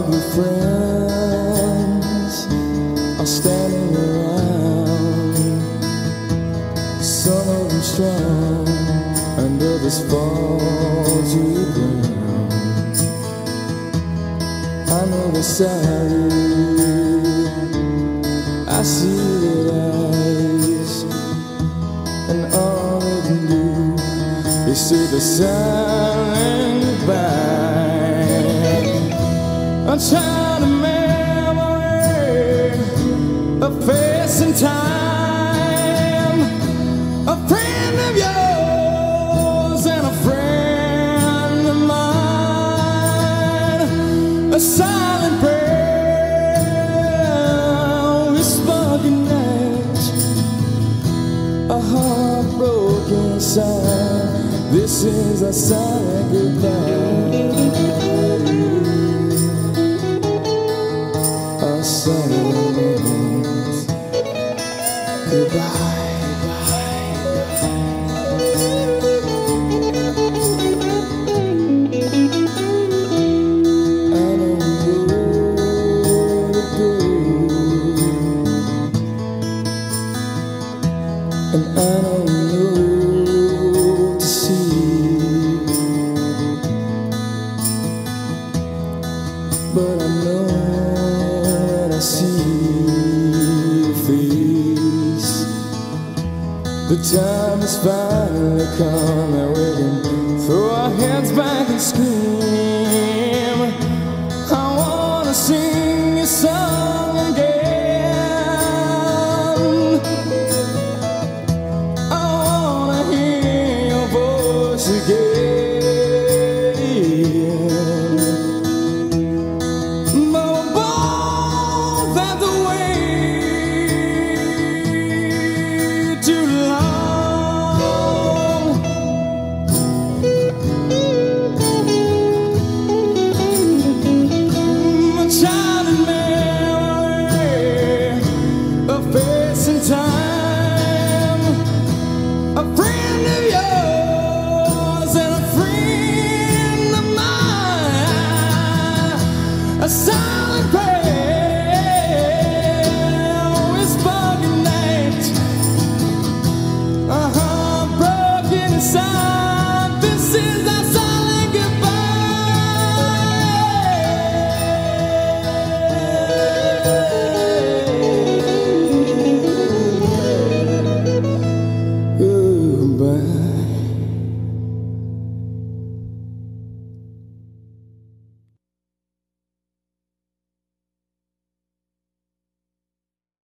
good friends are standing around, some of them strong and others fall to the ground. I know they're sorry, I see their eyes, and all they can do is say the silent goodbye. A child of memory, a face in time, a friend of yours and a friend of mine. A silent prayer, whisper goodnight, a heartbroken sigh. This is a silent goodbye. A silent goodbye. I don't know where to go, and I don't know to see, but I know when I see your face, the time has finally come that we can throw our heads back and scream.